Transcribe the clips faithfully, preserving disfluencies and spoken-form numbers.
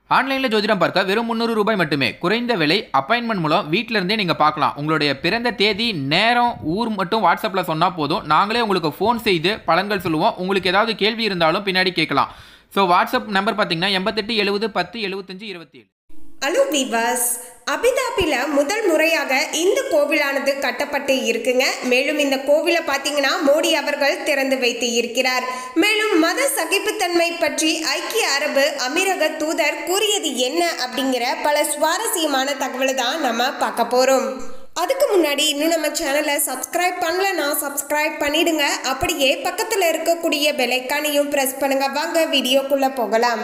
ஆன்லைனில் ஜோதிடம் பார்க்க வெறும் முந்நூறு ரூபாய் மட்டுமே. குறைந்த விலை. அப்பாயின்மெண்ட் மூலம் வீட்டில இருந்தே நீங்க பார்க்கலாம். உங்களுடைய பிறந்த தேதி, நேரம், ஊர் மட்டும் வாட்ஸ்அப்பில் சொன்னா போதும். நாங்களே உங்களுக்கு ஃபோன் செய்து பலன்கள் சொல்லுவோம். உங்களுக்கு ஏதாவது கேள்வி இருந்தாலும் பின்னாடி கேட்கலாம். ஸோ வாட்ஸ்அப் நம்பர் பார்த்தீங்கன்னா எண்பத்தெட்டு எழுபது பத்து எழுபத்தஞ்சு இருபத்தி ஏழு. ஹலோ வீவர்ஸ், அபிதாபில முதல் முறையாக இந்த கோவிலானது கட்டப்பட்டு இருக்குங்க. மேலும் இந்த கோவிலை பார்த்தீங்கன்னா மோடி அவர்கள் திறந்து வைத்து இருக்கிறார். மேலும் மத சகிப்புத்தன்மை பற்றி ஐக்கிய அரபு அமீரக தூதர் கூறியது என்ன அப்படிங்கிற பல சுவாரஸ்யமான தகவலை தான் நம்ம பார்க்க போறோம். அதுக்கு முன்னாடி இன்னும் நம்ம சேனலை சப்ஸ்கிரைப் பண்ணலன்னா சப்ஸ்கிரைப் பண்ணிடுங்க. அப்படியே பக்கத்தில் இருக்கக்கூடிய பெல் ஐகானையும் பிரஸ் பண்ணுங்க. வாங்க வீடியோக்குள்ள போகலாம்.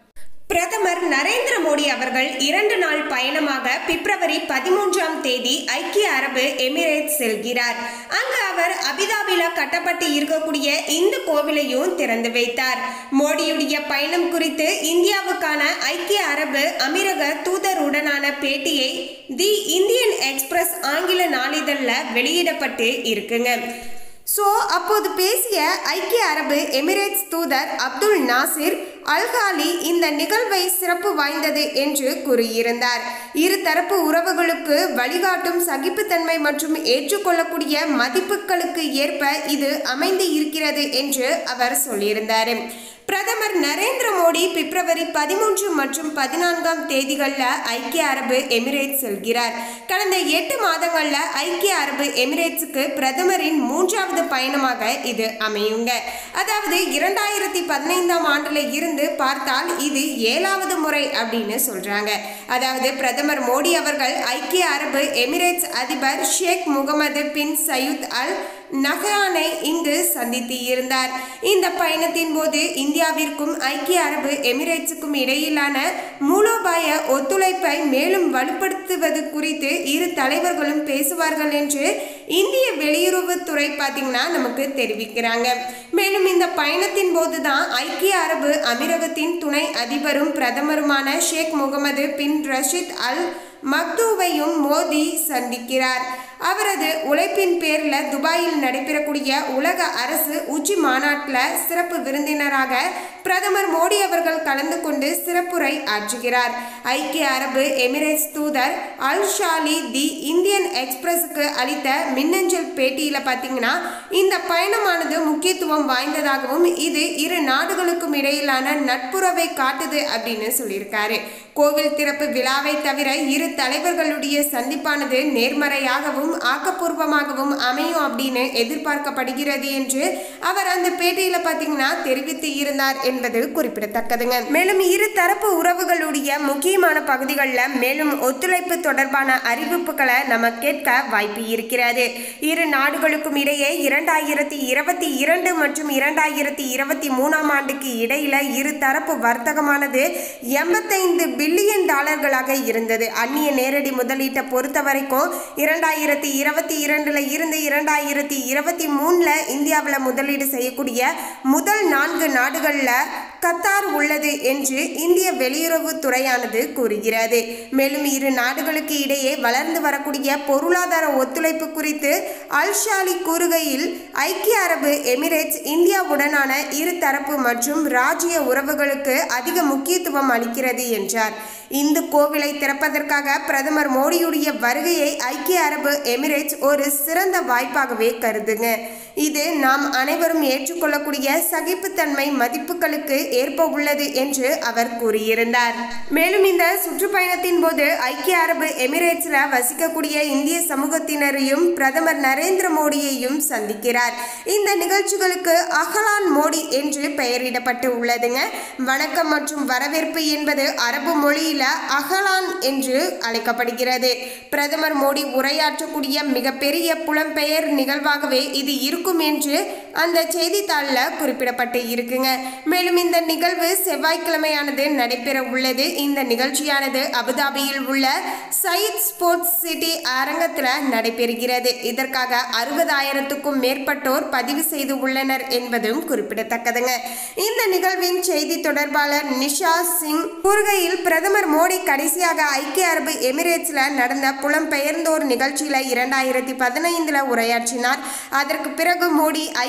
பிரதமர் நரேந்திர மோடி அவர்கள் இரண்டு நாள் பயணமாக பிப்ரவரி பதிமூன்றாம் தேதி ஐக்கிய அரபு எமிரேட்ஸ் செல்கிறார். அங்கு அவர் அபிதாபில கட்டப்பட்டு இருக்கக்கூடிய இந்த கோவிலையும் திறந்து வைத்தார். மோடியுடைய பயணம் குறித்து இந்தியாவுக்கான ஐக்கிய அரபு அமீரக தூதருடனான பேட்டியை தி இந்தியன் எக்ஸ்பிரஸ் ஆங்கில நாளிதழில் வெளியிடப்பட்டு இருக்குங்க. ஸோ அப்போது பேசிய ஐக்கிய அரபு எமிரேட்ஸ் தூதர் அப்துல் நாசிர் அல்காலி இந்த நிகழ்வை சிறப்பு வாய்ந்தது என்று கூறியிருந்தார். இருதரப்பு உறவுகளுக்கு வழிகாட்டும் சகிப்புத்தன்மை மற்றும் ஏற்றுக்கொள்ளக்கூடிய மதிப்புகளுக்கு ஏற்ப இது அமைந்து இருக்கிறது என்று அவர் சொல்லியிருந்தார். பிரதமர் நரேந்திர மோடி பிப்ரவரி பதிமூன்று மற்றும் பதினான்காம் தேதிகளில் ஐக்கிய அரபு எமிரேட்ஸ் செல்கிறார். கடந்த எட்டு மாதங்களில் ஐக்கிய அரபு எமிரேட்ஸுக்கு பிரதமரின் மூன்றாவது பயணமாக இது அமையுங்க. அதாவது இரண்டாயிரத்தி பதினைந்தாம் ஆண்டுல இருந்து பார்த்தால் இது ஏழாவது முறை அப்படின்னு சொல்றாங்க. அதாவது பிரதமர் மோடி அவர்கள் ஐக்கிய அரபு எமிரேட்ஸ் அதிபர் ஷேக் முகமது பின் சயீத் அல் நஹ்யானை இங்கு சந்தித்து இருந்தார். இந்த பயணத்தின் போது இந்தியாவிற்கும் ஐக்கிய அரபு எமிரேட்ஸுக்கும் இடையிலான மூலோபாய ஒத்துழைப்பை மேலும் வலுப்படுத்துவது குறித்து இரு தலைவர்களும் பேசுவார்கள் என்று இந்திய வெளியுறவுத்துறை பார்த்தீங்கன்னா நமக்கு தெரிவிக்கிறாங்க. மேலும் இந்த பயணத்தின் போதுதான் ஐக்கிய அரபு அமீரகத்தின் துணை அதிபரும் பிரதமருமான ஷேக் முகமது பின் ரஷீத் அல் மக்தூவையும் மோடி சந்திக்கிறார். அவரது உழைப்பின் பேரில் துபாயில் நடைபெறக்கூடிய உலக அரசு உச்சி மாநாட்டில் சிறப்பு விருந்தினராக பிரதமர் மோடி அவர்கள் கலந்து கொண்டு சிறப்புரை ஆற்றுகிறார். ஐக்கிய அரபு எமிரேட்ஸ் தூதர் அல் ஷாலி தி இந்தியன் எக்ஸ்பிரஸுக்கு அளித்த மின்னஞ்சல் பேட்டியில் பார்த்தீங்கன்னா இந்த பயணமானது முக்கியத்துவம் வாய்ந்ததாகவும் இது இரு நாடுகளுக்கும் இடையிலான நட்புறவை காட்டுது அப்படின்னு சொல்லியிருக்காரு. கோவில் திறப்பு விழாவை தவிர இரு தலைவர்களுடைய சந்திப்பானது நேர்மறையாகவும் ஆக்கப்பூர்வமாகவும் அமையும் அப்படின்னு எதிர்பார்க்கப்படுகிறது என்று அவர் அந்த பேட்டியில பார்த்தீங்கன்னா தெரிவித்து இருந்தார் என்பது குறிப்பிடத்தக்கதுங்க. மேலும் இரு தரப்பு உறவுகளுடைய முக்கியமான பகுதிகளில் மேலும் ஒத்துழைப்பு தொடர்பான அறிவிப்புகளை நம்ம கேட்க வாய்ப்பு இருக்கிறது. இரு நாடுகளுக்கும் இடையே இரண்டாயிரத்தி இருபத்தி இரண்டு மற்றும் இரண்டாயிரத்தி இருபத்தி மூணாம் ஆண்டுக்கு இடையில இரு தரப்பு வர்த்தகமானது எண்பத்தைந்து பில்லியன் டாலர்களாக இருந்தது. அந்நிய நேரடி முதலீட்டை பொறுத்த வரைக்கும் இரண்டாயிரத்தி இருபத்தி இரண்டுல இருந்து இரண்டாயிரத்தி இருபத்தி மூணுல இந்தியாவில் முதலீடு செய்யக்கூடிய முதல் நான்கு நாடுகள்ல கத்தார் உள்ளது என்று இந்திய வெளியுறவு துறையானது கூறுகிறது. மேலும் இரு நாடுகளுக்கு இடையே வளர்ந்து வரக்கூடிய பொருளாதார ஒத்துழைப்பு குறித்து அல்ஷாலி கூறுகையில் ஐக்கிய அரபு எமிரேட்ஸ் இந்தியாவுடனான இரு தரப்பு மற்றும் ராஜ்ய உறவுகளுக்கு அதிக முக்கியத்துவம் அளிக்கிறது என்றார். இந்த கோவிலை திறப்பதற்காக பிரதமர் மோடியுடைய வருகையை ஐக்கிய அரபு எமிரேட்ஸ் ஒரு சிறந்த வாய்ப்பாகவே கருதுங்க. இது நாம் அனைவரும் ஏற்றுக்கொள்ளக்கூடிய சகிப்புத்தன்மை மதிப்புகளுக்கு ஏற்ப உள்ளது என்று அவர் கூறியிருந்தார். மேலும் இந்த சுற்றுப்பயணத்தின் போது ஐக்கிய அரபு எமிரேட்ஸ்ல வசிக்கக்கூடிய இந்திய சமூகத்தினரையும் பிரதமர் நரேந்திர மோடியையும் சந்திக்கிறார். இந்த நிகழ்ச்சிகளுக்கு அஹ்லான் மோடி என்று பெயரிடப்பட்டு உள்ளதுங்க. வணக்கம் மற்றும் வரவேற்பு என்பது அரபு மொழியில் அஹ்லான் என்று அழைக்கப்படுகிறது. பிரதமர் மோடி உரையாற்றக்கூடிய மிகப்பெரிய புலம்பெயர் நிகழ்வாகவே இது இருக்கும் என்று அந்த செய்தித்தாளில் குறிப்பிடப்பட்டு இருக்குங்க. மேலும் இந்த நிகழ்வு செவ்வாய்க்கிழமையானது நடைபெற உள்ளது. இந்த நிகழ்ச்சியானது அபுதாபியில் உள்ள சயீத் ஸ்போர்ட்ஸ் சிட்டி அரங்கத்தில் நடைபெறுகிறது. இதற்காக அறுபதாயிரத்துக்கும் மேற்பட்டோர் பதிவு செய்து உள்ளனர் என்பதும் குறிப்பிடத்தக்கதுங்க. இந்த நிகழ்வின் செய்தி தொடர்பாளர் நிஷா சிங் கூறுகையில் பிரதமர் மோடி கடைசியாக ஐக்கிய அரபு எமிரேட்ஸ்ல நடந்த புலம்பெயர்ந்தோர் நிகழ்ச்சியில இரண்டாயிரத்தி பதினைந்துல உரையாற்றினார். அதற்கு பிறகு மோடி ஐக்கிய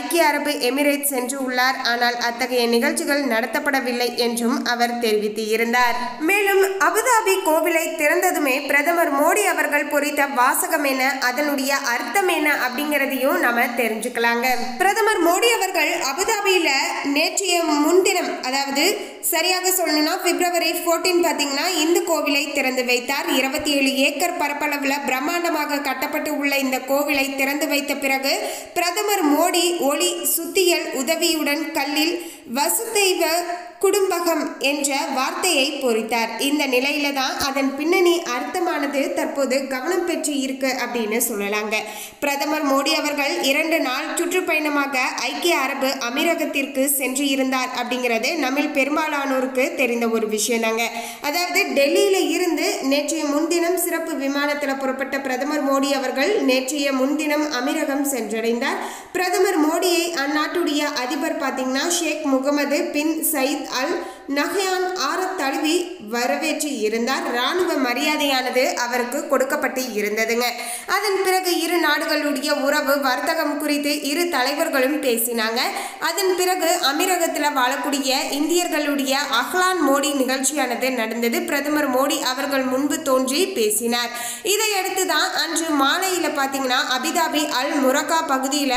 ஐக்கிய அரபு எமிரேட் சென்று உள்ளார். ஆனால் அத்தகைய நிகழ்ச்சிகள் நடத்தப்படவில்லை என்றும் அவர் தெரிவித்து இருந்தார். மேலும் அபுதாபி கோவிலை திறந்ததுமே பிரதமர் மோடி அவர்கள் பொறித்த வாசகம் என்ன, அதனுடைய அர்த்தம் என்ன அப்படிங்கிறதையும் நாம தெரிஞ்சுக்கலாங்க. பிரதமர் மோடி அவர்கள் அபுதாபியில நேற்றைய முன்தினம், அதாவது சரியாக சொல்லணும்னா பிப்ரவரி பதினான்கு பார்த்தீங்கன்னா இந்த கோவிலை திறந்து வைத்தார். இருபத்தி ஏழு ஏக்கர் பரப்பளவுல பிரம்மாண்டமாக கட்டப்பட்டு உள்ள இந்த கோவிலை திறந்து வைத்த பிறகு பிரதமர் மோடி ஒளி சுத்தியல் உதவியுடன் கல்லில் வசுதெய்வ குடும்பகம் என்ற வார்த்தையை பொறித்தார். இந்த நிலையில தான் அதன் பின்னணி அர்த்தமானது தற்போது கவனம் பெற்று இருக்கு அப்படின்னு சொல்லலாங்க. பிரதமர் மோடி அவர்கள் இரண்டு நாள் சுற்றுப்பயணமாக ஐக்கிய அரபு அமீரகத்திற்கு சென்று இருந்தார் அப்படிங்கிறது நம்மில் பெரும்பாலானோருக்கு தெரிந்த ஒரு விஷயம் தாங்க. அதாவது டெல்லியில இருந்து நேற்றைய முன்தினம் சிறப்பு விமானத்தில் புறப்பட்ட பிரதமர் மோடி அவர்கள் நேற்றைய முன்தினம் அமீரகம் சென்றடைந்தார். பிரதமர் மோடியை அந்நாட்டுடைய அதிபர் பார்த்தீங்கன்னா Sheikh Mohammed bin Zayed Al Nahyan ஆற தழுவி வரவேற்று இருந்தார். ராணுவ மரியாதையானது அவருக்கு கொடுக்கப்பட்டு இருந்ததுங்க. அதன் பிறகு இரு நாடுகளுடைய உறவு வர்த்தகம் குறித்து இரு தலைவர்களும் பேசினாங்க. அதன் பிறகு அமீரகத்தில் வாழக்கூடிய இந்தியர்களுடைய அஹ்லான் மோடி நிகழ்ச்சியானது நடந்தது. பிரதமர் மோடி அவர்கள் முன்பு தோன்றி பேசினார். இதையடுத்து தான் அன்று மாலையில் பார்த்தீங்கன்னா அபிதாபி அல் முரக்கா பகுதியில்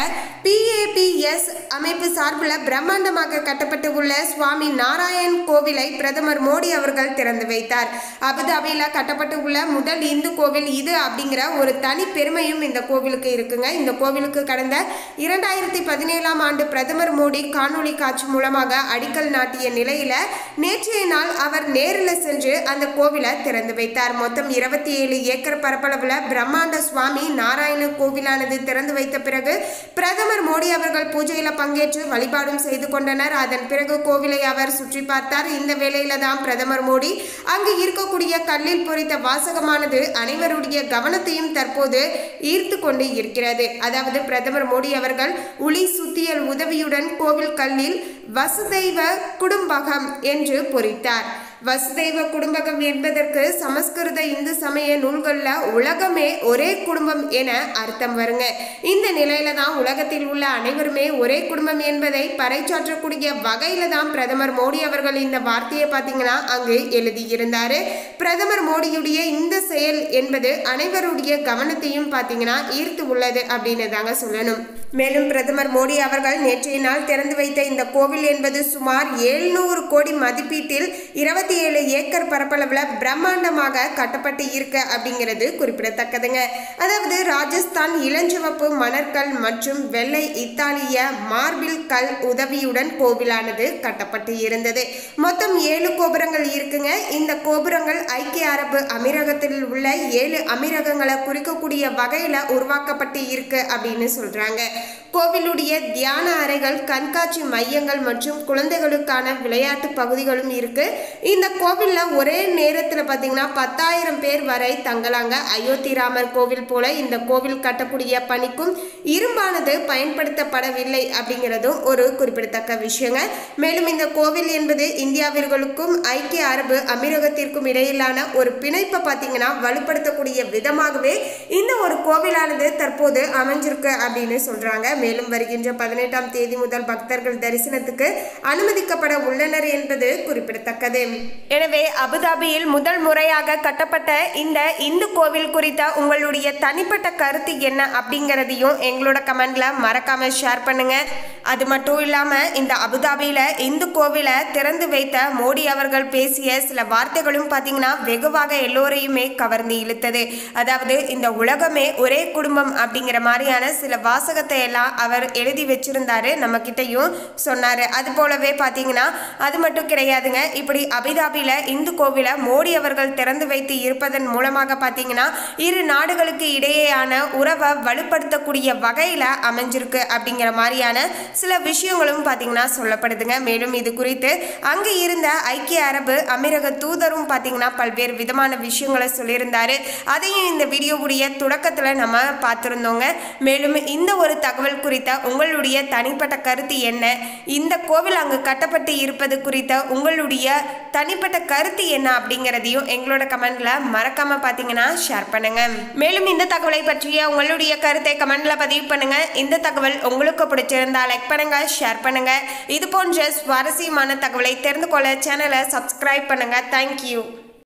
பிஏபிஎஸ் அமைப்பு சார்பில் பிரம்மாண்டமாக கட்டப்பட்டு உள்ள சுவாமி நாராயண் கோவிலை பிரதமர் மோடி அவர்கள் திறந்து வைத்தார். அபுதாபியில் கட்டப்பட்டு உள்ள முதல் இந்து கோவில் இது அப்படிங்கிற ஒரு தனி பெருமையும் இந்த கோவிலுக்கு இருக்குங்க. இந்த கோவிலுக்கு கடந்த இரண்டாயிரத்தி பதினேழாம் ஆண்டு பிரதமர் மோடி காணொலி காட்சி மூலமாக அடிக்கல் நாட்டிய நிலையில நேற்றைய நாள் அவர் நேரில் சென்று அந்த கோவிலை திறந்து வைத்தார். மொத்தம் இருபத்தி ஏழு ஏக்கர் பரப்பளவுல பிரம்மாண்ட சுவாமி நாராயண கோவிலானது திறந்து வைத்த பிறகு பிரதமர் மோடி அவர்கள் பூஜையில பங்கேற்று வழிபாடும் செய்து கொண்டனர். அதன் பிறகு கோவிலை அவர் சுற்றி பார்த்தார். இந்த வேளையில தான் பிரதமர் மோடி அங்கு இருக்கக்கூடிய கல்லில் பொறித்த வாசகமானது அனைவருடைய கவனத்தையும் தற்போது ஈர்த்து கொண்டு இருக்கிறது. அதாவது பிரதமர் மோடி அவர்கள் ஒளி சுத்தியல் உதவியுடன் கோவில் கல்லில் வசுதெய்வ குடும்பகம் என்று பொறித்தார். வசுதெய்வ குடும்பகம் என்பதற்கு சமஸ்கிருத இந்து சமய நூல்களில் உலகமே ஒரே குடும்பம் என அர்த்தம் வருங்க. இந்த நிலையில தான் உலகத்தில் உள்ள அனைவருமே ஒரே குடும்பம் என்பதை பறைசாற்றக்கூடிய வகையில தான் பிரதமர் மோடி அவர்கள் இந்த வார்த்தையை பார்த்தீங்கன்னா அங்கு எழுதியிருந்தாரு. பிரதமர் மோடியுடைய இந்த செயல் என்பது அனைவருடைய கவனத்தையும் பார்த்தீங்கன்னா ஈர்த்து உள்ளது அப்படின்னு தாங்க சொல்லணும். மேலும் பிரதமர் மோடி அவர்கள் நேற்றைய நாள் திறந்து வைத்த இந்த கோவில் என்பது சுமார் எழுநூறு கோடி மதிப்பீட்டில் இருபத்தி ஏழு ஏக்கர் பரப்பளவில் பிரம்மாண்டமாக கட்டப்பட்டு இருக்கு அப்படிங்கிறது குறிப்பிடத்தக்கதுங்க. அதாவது ராஜஸ்தான் இளஞ்சிவப்பு மணற்கல் மற்றும் வெள்ளை இத்தாலிய மார்பிள் கல் உதவியுடன் கோவிலானது கட்டப்பட்டு இருந்தது. மொத்தம் ஏழு கோபுரங்கள் இருக்குங்க. இந்த கோபுரங்கள் ஐக்கிய அரபு அமீரகத்தில் உள்ள ஏழு அமீரகங்களை குறிக்கக்கூடிய வகையில உருவாக்கப்பட்டு இருக்கு அப்படின்னு சொல்றாங்க. கோவிலுடைய தியான அறைகள், கண்காட்சி மையங்கள் மற்றும் குழந்தைகளுக்கான விளையாட்டு பகுதிகளும் இருக்கு. இந்த கோவில்ல ஒரே நேரத்தில் பார்த்தீங்கன்னா பத்தாயிரம் பேர் வரை தங்கலாங்க. அயோத்தி ராமர் கோவில் போல இந்த கோவில் கட்டக்கூடிய பணிக்கும் இரும்பானது பயன்படுத்தப்படவில்லை அப்படிங்கிறதும் ஒரு குறிப்பிடத்தக்க விஷயங்க. மேலும் இந்த கோவில் என்பது இந்தியாவிற்கும் ஐக்கிய அரபு அமீரகத்திற்கும் இடையிலான ஒரு பிணைப்பை பார்த்தீங்கன்னா வலுப்படுத்தக்கூடிய விதமாகவே இந்த ஒரு கோவிலானது தற்போது அமைஞ்சிருக்கு அப்படின்னு சொல்றாங்க. மேலும் வருகின்ற பதினெட்டாம் தேதி முதல் பக்தர்கள் தரிசனத்துக்கு அனுமதிக்கப்பட உள்ளனர் என்பது குறிப்பிடத்தக்கது. எனவே அபுதாபியில் முதல் முறையாக கட்டப்பட்ட இந்த இந்து கோவில் குறித்த உங்களுடைய தனிப்பட்ட கருத்து என்ன அப்படிங்கிறதையும் எங்களோட கமெண்ட்ல மறக்காம ஷேர் பண்ணுங்க. அது மட்டும் இல்லாம இந்த அபுதாபியில இந்து கோவிலை திறந்து வைத்த மோடி அவர்கள் பேசிய சில வார்த்தைகளும் பார்த்தீங்கன்னா வெகுவாக எல்லோரையுமே கவர்ந்து இழுத்தது. அதாவது இந்த உலகமே ஒரே குடும்பம் அப்படிங்கிற மாதிரியான சில வாசகத்தை எல்லாம் அவர் எழுதி வச்சிருந்தாரு, நம்ம கிட்டையும் சொன்னாரு. அது போலவே பார்த்தீங்கன்னா அது மட்டும் கிடையாதுங்க. இப்படி அபுதாபியில இந்து கோவிலை மோடி அவர்கள் திறந்து வைத்து இருப்பதன் மூலமாக பார்த்தீங்கன்னா இரு நாடுகளுக்கு இடையேயான உறவை வலுப்படுத்தக்கூடிய வகையில் அமைஞ்சிருக்கு அப்படிங்கிற மாதிரியான சில விஷயங்களும் பார்த்தீங்கன்னா சொல்லப்படுதுங்க. மேலும் இது குறித்து அங்கு இருந்த ஐக்கிய அரபு அமீரக தூதரும் பார்த்தீங்கன்னா பல்வேறு விதமான விஷயங்களை சொல்லியிருந்தாரு. அதையும் இந்த வீடியோவுடைய தொடக்கத்தில் நம்ம பார்த்துருந்தோங்க. மேலும் இந்த ஒரு தகவல் குறித்த உங்களுடைய தனிப்பட்ட கருத்து என்ன, இந்த கோவில் அங்கு கட்டப்பட்டு இருப்பது குறித்த உங்களுடைய தனிப்பட்ட கருத்து என்ன அப்படிங்கிறதையும் எங்களோட கமெண்ட்ல மறக்காம பார்த்தீங்கன்னா ஷேர் பண்ணுங்க. மேலும் இந்த தகவலை பற்றிய உங்களுடைய கருத்தை கமெண்ட்ல பதிவு பண்ணுங்க. இந்த தகவல் உங்களுக்கு பிடிச்சிருந்தா லைக் பண்ணுங்க, ஷேர் பண்ணுங்க. இது போன்ற சுவாரஸ்யமான தகவலை தெரிந்து கொள்ள சேனலை சப்ஸ்கிரைப் பண்ணுங்க. தேங்க்யூ.